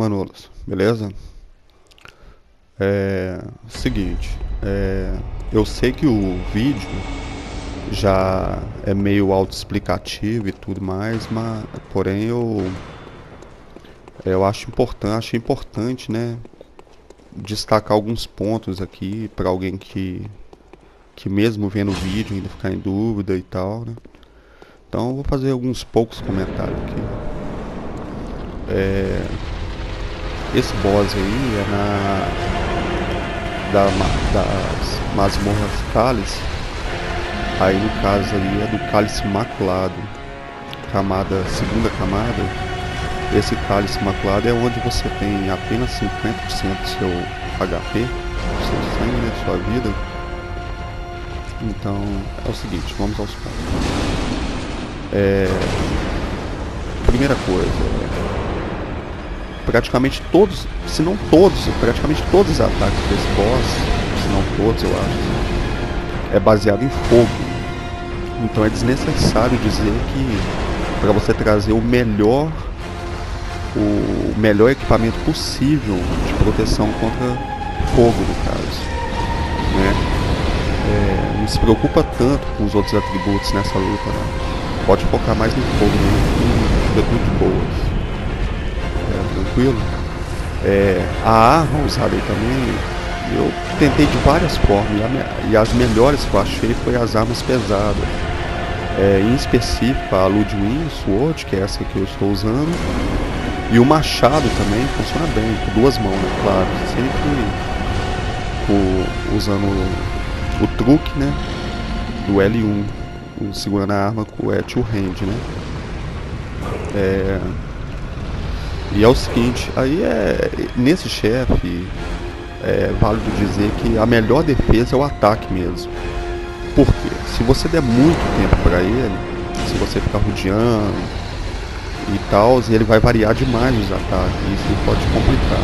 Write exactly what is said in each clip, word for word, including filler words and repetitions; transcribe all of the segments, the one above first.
Manolos, beleza? É... Seguinte, é... eu sei que o vídeo já é meio autoexplicativo e tudo mais, mas porém eu eu acho importante, achei importante, né, destacar alguns pontos aqui para alguém que que mesmo vendo o vídeo ainda ficar em dúvida e tal, né? Então eu vou fazer alguns poucos comentários aqui. É... Esse boss aí é na da, das masmorras cálice. Aí no caso ali é do cálice imaculado, camada, segunda camada. Esse cálice imaculado é onde você tem apenas cinquenta por cento do seu H P, do seu sangue, né, de sua vida. Então é o seguinte, vamos aos pontos. É... Primeira coisa, praticamente todos, se não todos, praticamente todos os ataques desse boss, se não todos eu acho, é baseado em fogo. Então é desnecessário dizer que para você trazer o melhor o melhor equipamento possível de proteção contra fogo, no caso, né? É, não se preocupa tanto com os outros atributos nessa luta, né? Pode focar mais no fogo, né? Fica muito boas. É, tranquilo? É, a arma usada aí também, eu tentei de várias formas, e, a, e as melhores que eu achei foi as armas pesadas. É, em específico a Ludwig Sword, que é essa que eu estou usando, e o machado também funciona bem, com duas mãos, né? Claro, sempre o, usando o, o truque, né, do L um, segurando a arma com o two hand, né? É, e é o seguinte, aí é nesse chefe é válido dizer que a melhor defesa é o ataque mesmo. Por quê? Se você der muito tempo para ele, se você ficar rodeando e tal, ele vai variar demais os ataques, e isso pode complicar.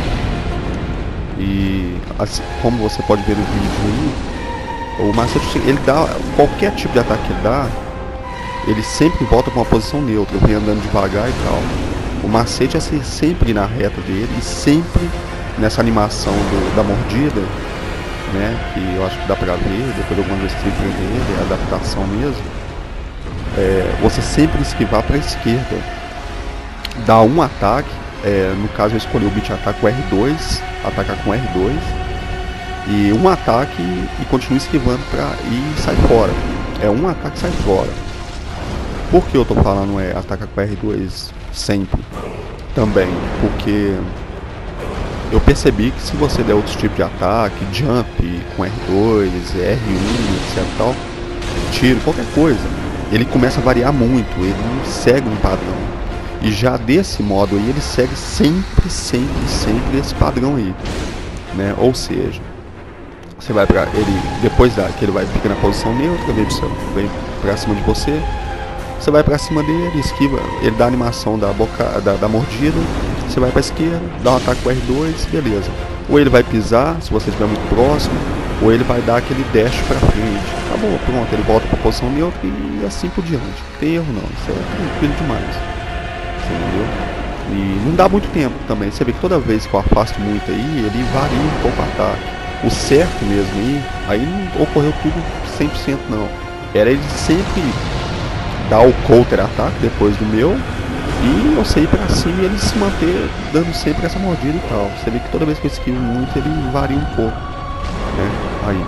E assim, como você pode ver no vídeo aí, o macete, ele dá qualquer tipo de ataque que ele dá, ele sempre volta para uma posição neutra, vem andando devagar e tal. O macete é ser sempre na reta dele e sempre nessa animação do, da mordida, né, que eu acho que dá pra ver, depois de algumas vezes que você dele, é a adaptação mesmo. É, você sempre esquivar para a esquerda, dar um ataque, é, no caso eu escolhi o beat ataque com R dois, atacar com R dois, e um ataque e continua esquivando pra, e sai fora. É um ataque e sai fora. Por que eu tô falando é atacar com R dois sempre? Também, porque eu percebi que se você der outros tipos de ataque, jump com R dois, R um, etc tal, tiro, qualquer coisa, ele começa a variar muito, ele não segue um padrão. E já desse modo aí, ele segue sempre, sempre, sempre esse padrão aí, né? Ou seja, você vai pra ele, depois da, que ele vai ficar na posição neutra, vem, vem pra cima de você, você vai pra cima dele, esquiva, ele dá a animação da, boca, da, da mordida, você vai pra esquerda, dá um ataque com R dois, beleza. Ou ele vai pisar, se você estiver muito próximo, ou ele vai dar aquele dash pra frente. Acabou, pronto, ele volta pra posição neutra e assim por diante. Não tem erro não, isso é tranquilo demais. Entendeu? E não dá muito tempo também, você vê que toda vez que eu afasto muito aí, ele varia um pouco o ataque. O certo mesmo aí, aí não ocorreu tudo cem por cento não. Era ele sempre dar o counter ataque depois do meu, e eu sei pra cima e ele se manter dando sempre essa mordida e tal. Você vê que toda vez que eu esquivo muito, ele varia um pouco, né? Aí.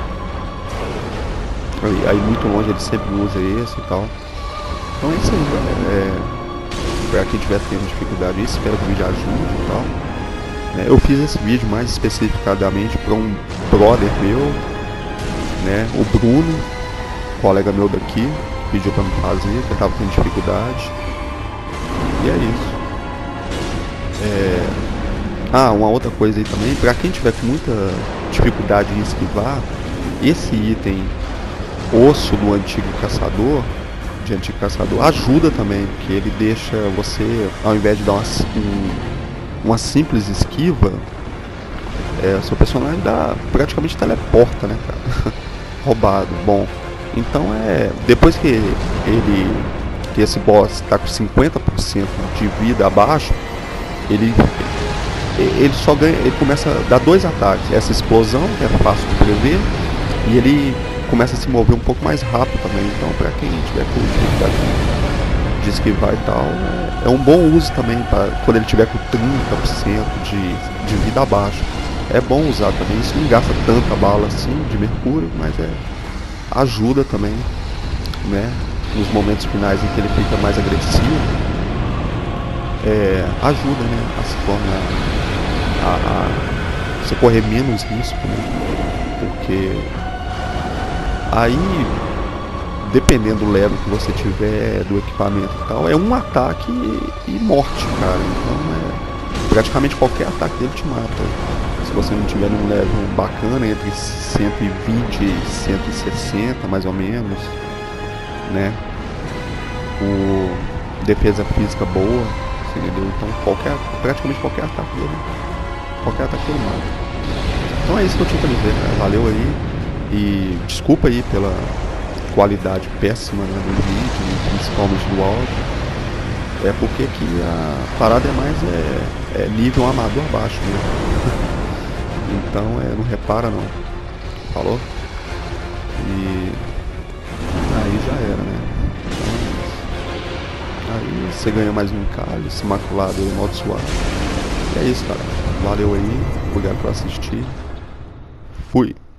Aí, aí muito longe ele sempre usa esse e tal. Então é isso aí, galera. É, pra quem tiver tendo dificuldade, espero que o vídeo ajude e tal. É, eu fiz esse vídeo mais especificadamente para um brother meu, né? O Bruno, colega meu daqui, pediu pra me fazer, que eu tava tendo dificuldade. E é isso. É... Ah, uma outra coisa aí também, pra quem tiver com muita dificuldade em esquivar, esse item osso do antigo caçador, de antigo caçador, ajuda também, porque ele deixa você, ao invés de dar uma, um, uma simples esquiva, é, seu personagem dá, praticamente teleporta, né, cara? Roubado. Bom, então é, depois que ele, que esse boss está com cinquenta por cento de vida abaixo, ele ele só ganha, ele começa a dar dois ataques. Essa explosão, que é fácil de prever, e ele começa a se mover um pouco mais rápido também. Então, para quem tiver curiosidade de esquivar e tal, é, é um bom uso também para quando ele tiver com trinta por cento de, de vida abaixo. É bom usar também. Isso não gasta tanta bala assim de mercúrio, mas é, ajuda também, né? Nos momentos finais em que ele fica mais agressivo, é, ajuda, né? A se tornar, a, a você correr menos risco, né? Porque aí, dependendo do level que você tiver, do equipamento e tal, é um ataque e morte, cara. Então é praticamente qualquer ataque dele te mata. Se você não tiver num level bacana, entre cento e vinte e cento e sessenta, mais ou menos, né? O defesa física boa, entendeu? Então qualquer, praticamente qualquer ataque dele, qualquer ataque dele mata. Então é isso que eu tinha pra dizer, cara. Valeu aí. E desculpa aí pela qualidade péssima, né, do vídeo, principalmente do áudio. É porque aqui a parada é mais é, é nível amador abaixo mesmo. Então é, não repara não. Falou? E aí já era, né? Então, aí você ganha mais um cálice maculado aí, modo suave. E é isso, cara. Valeu aí. Obrigado por assistir. Fui.